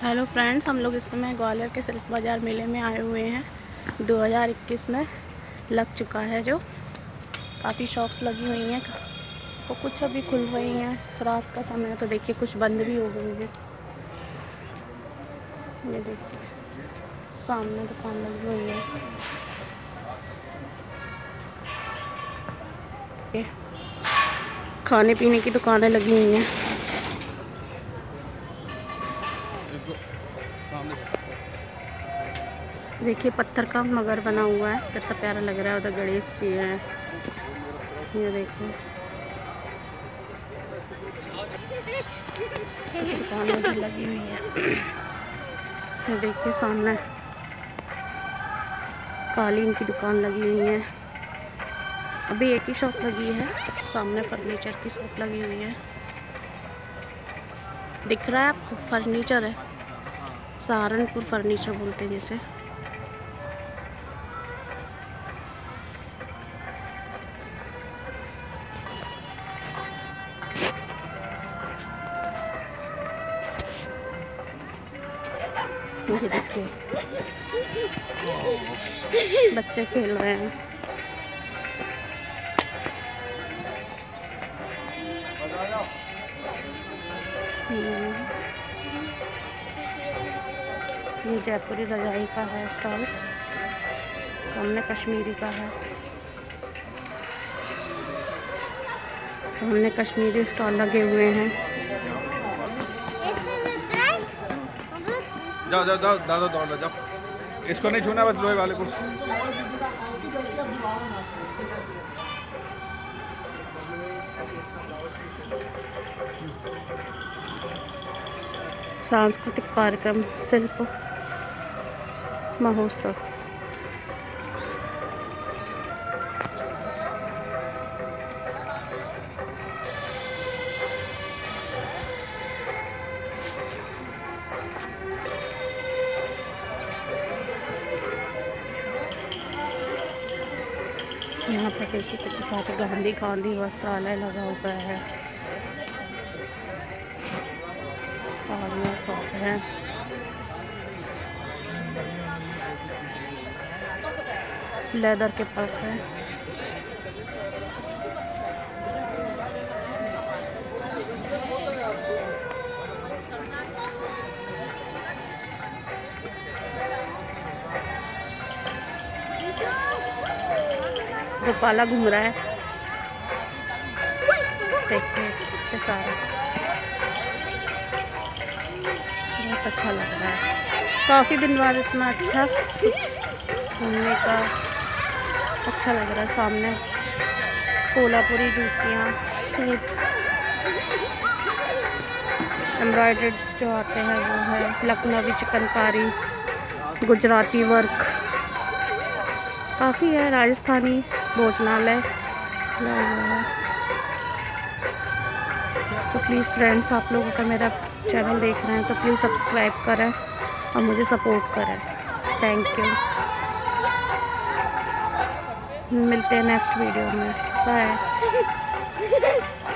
Hello friends, हम लोग इस समय ग्वालियर के सिल्क बाज़ार मेले में आए हुए हैं। 2021 में लग चुका है, जो काफ़ी शॉप्स लगी हुई हैं तो कुछ अभी खुल रही हैं। रात का समय है तो देखिए कुछ बंद भी हो गई है। ये देखिए सामने दुकान लगी हुई है। खाने पीने की दुकानें लगी हुई हैं। देखिए पत्थर का मगर बना हुआ है, कितना प्यारा लग रहा है। उधर गणेश जी हैं, ये देखिए दुकानें उधर लगी हुई है। ये देखिए सामने कालीन की दुकान लगी हुई है। अभी एक ही शॉप लगी है, सामने फर्नीचर की शॉप लगी हुई है। दिख रहा है आपको? फर्नीचर है, सहारनपुर फर्नीचर बोलते हैं जैसे। ये देखिए बच्चे खेल रहे हैं। ये जयपुरी रजाई का है स्टॉल, सामने कश्मीरी का है। सामने कश्मीरी स्टॉल लगे हुए हैं। जाओ जाओ जाओ दादा दौड़ जाओ, इसको नहीं छूना बस लोहे वाले को। सांस्कृतिक कार्यक्रम शिल्प महोत्सव। यहाँ पर देखिए कितने सारे गांधी वस्त्रालय लगा हुआ है। साड़ियाँ शॉप है। लेदर के पर्स है। गोपाला घूम रहा है, देखिए कितने सारे, बहुत अच्छा लग रहा है। काफ़ी दिन बाद इतना अच्छा कुछ घूमने का अच्छा लग रहा है। सामने कोल्हापुरी जूतियाँ, सूट, एम्ब्रॉयडर्ड जो आते हैं वो है, लखनवी चिकनकारी, गुजराती वर्क काफ़ी है, राजस्थानी भोजनालय लगा हुआ है। तो प्लीज़ फ्रेंड्स, आप लोग अगर मेरा चैनल देख रहे हैं तो प्लीज़ सब्सक्राइब करें और मुझे सपोर्ट करें। Thank you. मिलते हैं नेक्स्ट वीडियो में। बाय।